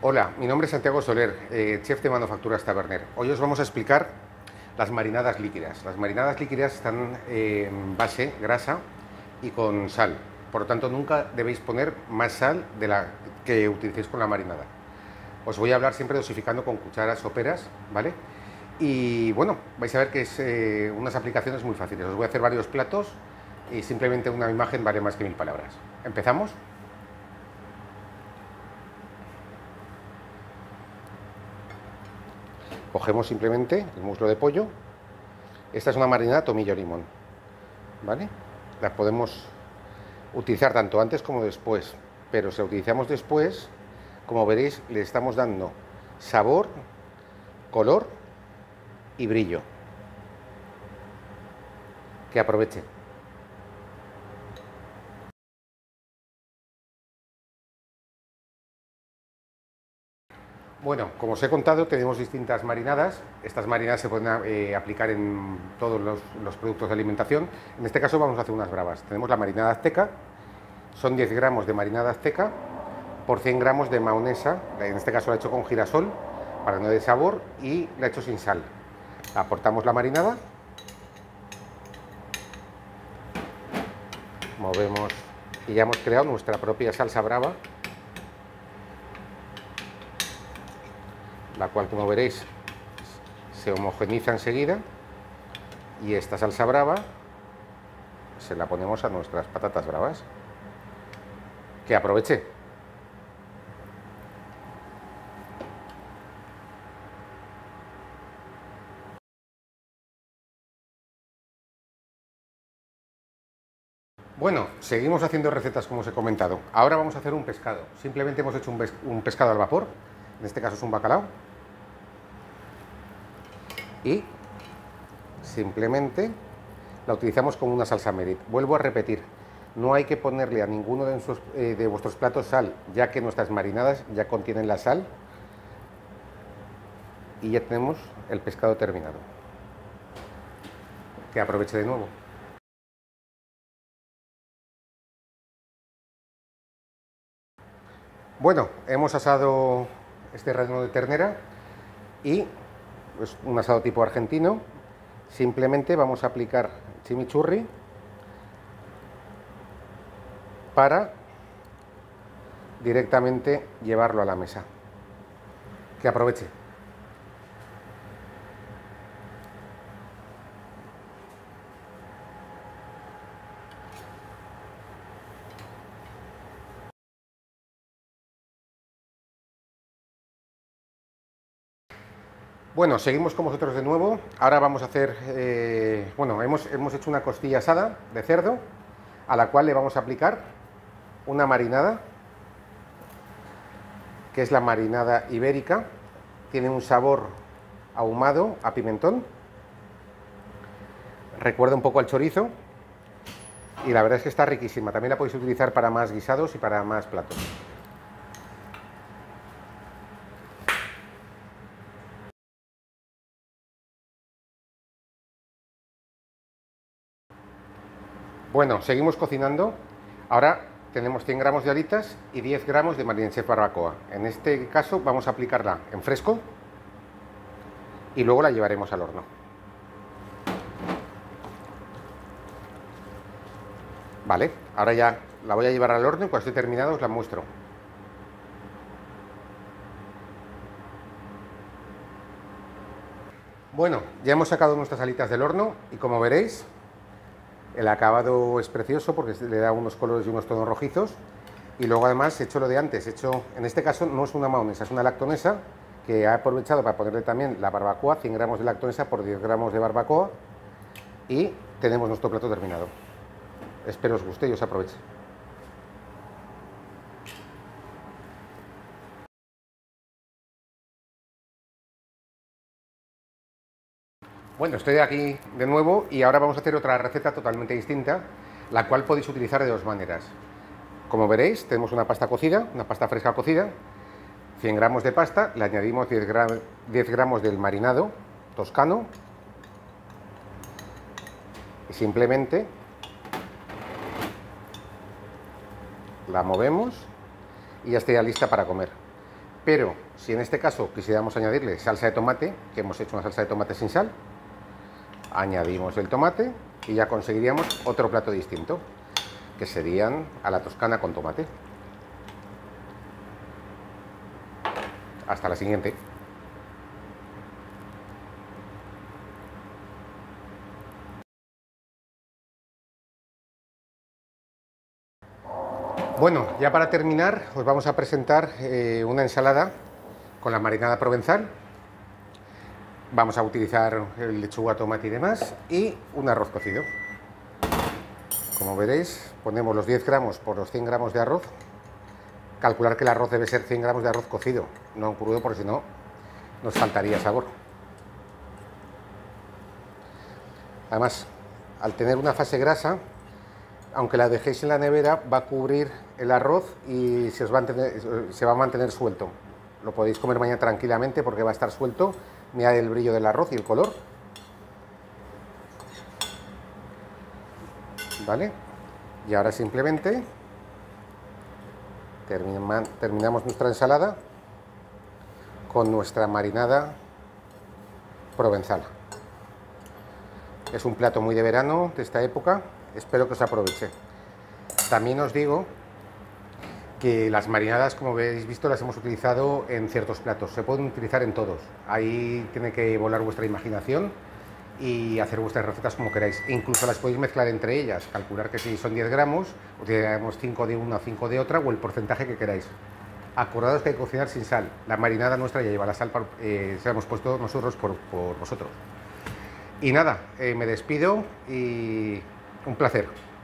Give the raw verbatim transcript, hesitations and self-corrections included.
Hola, mi nombre es Santiago Soler, eh, chef de Manufacturas Taberner. Hoy os vamos a explicar las marinadas líquidas. Las marinadas líquidas están eh, en base, grasa y con sal. Por lo tanto, nunca debéis poner más sal de la que utilicéis con la marinada. Os voy a hablar siempre dosificando con cucharas soperas, ¿vale? Y bueno, vais a ver que es eh, unas aplicaciones muy fáciles. Os voy a hacer varios platos y simplemente una imagen vale más que mil palabras. ¿Empezamos? Cogemos simplemente el muslo de pollo. Esta es una marinada tomillo-limón, ¿vale? La podemos utilizar tanto antes como después, pero si la utilizamos después, como veréis, le estamos dando sabor, color y brillo. Que aproveche. Bueno, como os he contado, tenemos distintas marinadas. Estas marinadas se pueden eh, aplicar en todos los, los productos de alimentación. En este caso vamos a hacer unas bravas. Tenemos la marinada azteca, son diez gramos de marinada azteca por cien gramos de mahonesa. En este caso la he hecho con girasol para que no dé sabor y la he hecho sin sal. Aportamos la marinada, movemos y ya hemos creado nuestra propia salsa brava, la cual, como veréis, se homogeniza enseguida, y esta salsa brava se la ponemos a nuestras patatas bravas. Que aproveche. Bueno, seguimos haciendo recetas como os he comentado. Ahora vamos a hacer un pescado. Simplemente hemos hecho un, un pescado al vapor, en este caso es un bacalao. Y simplemente la utilizamos con una salsa Merit. Vuelvo a repetir, no hay que ponerle a ninguno de, sus, eh, de vuestros platos sal, ya que nuestras marinadas ya contienen la sal. Y ya tenemos el pescado terminado. Que aproveche de nuevo. Bueno, hemos asado este relleno de ternera y es un asado tipo argentino. Simplemente vamos a aplicar chimichurri para directamente llevarlo a la mesa. Que aproveche. Bueno, seguimos con vosotros de nuevo. Ahora vamos a hacer, eh, bueno, hemos, hemos hecho una costilla asada de cerdo, a la cual le vamos a aplicar una marinada, que es la marinada ibérica. Tiene un sabor ahumado a pimentón, recuerda un poco al chorizo, y la verdad es que está riquísima. También la podéis utilizar para más guisados y para más platos. Bueno, seguimos cocinando. Ahora tenemos cien gramos de alitas y diez gramos de Marine Chef barbacoa. En este caso vamos a aplicarla en fresco y luego la llevaremos al horno. Vale, ahora ya la voy a llevar al horno y cuando esté terminado os la muestro. Bueno, ya hemos sacado nuestras alitas del horno y, como veréis, el acabado es precioso porque le da unos colores y unos tonos rojizos. Y luego además he hecho lo de antes, he hecho, en este caso no es una mahonesa, es una lactonesa, que he aprovechado para ponerle también la barbacoa, cien gramos de lactonesa por diez gramos de barbacoa, y tenemos nuestro plato terminado. Espero os guste y os aproveche. Bueno, estoy aquí de nuevo y ahora vamos a hacer otra receta totalmente distinta, la cual podéis utilizar de dos maneras. Como veréis, tenemos una pasta cocida, una pasta fresca cocida, cien gramos de pasta, le añadimos diez gramos del marinado toscano y simplemente la movemos y ya estaría lista para comer. Pero si en este caso quisiéramos añadirle salsa de tomate, que hemos hecho una salsa de tomate sin sal, añadimos el tomate y ya conseguiríamos otro plato distinto, que serían a la toscana con tomate. Hasta la siguiente. Bueno, ya para terminar os vamos a presentar eh, una ensalada con la marinada provenzal. Vamos a utilizar el lechuga, tomate y demás, y un arroz cocido. Como veréis, ponemos los diez gramos por los cien gramos de arroz. Calcular que el arroz debe ser cien gramos de arroz cocido, no crudo, porque si no nos faltaría sabor. Además, al tener una fase grasa, aunque la dejéis en la nevera, va a cubrir el arroz y se, os va a mantener, se va a mantener suelto. Lo podéis comer mañana tranquilamente porque va a estar suelto. Mirad el brillo del arroz y el color. ¿Vale? Y ahora simplemente termina, terminamos nuestra ensalada con nuestra marinada provenzal. Es un plato muy de verano, de esta época. Espero que os aproveche. También os digo que las marinadas, como habéis visto, las hemos utilizado en ciertos platos. Se pueden utilizar en todos. Ahí tiene que volar vuestra imaginación y hacer vuestras recetas como queráis. Incluso las podéis mezclar entre ellas. Calcular que si son diez gramos, utilizaremos cinco de una, cinco de otra, o el porcentaje que queráis. Acordaos que hay que cocinar sin sal. La marinada nuestra ya lleva la sal, eh, se la hemos puesto nosotros por, por vosotros. Y nada, eh, me despido y un placer.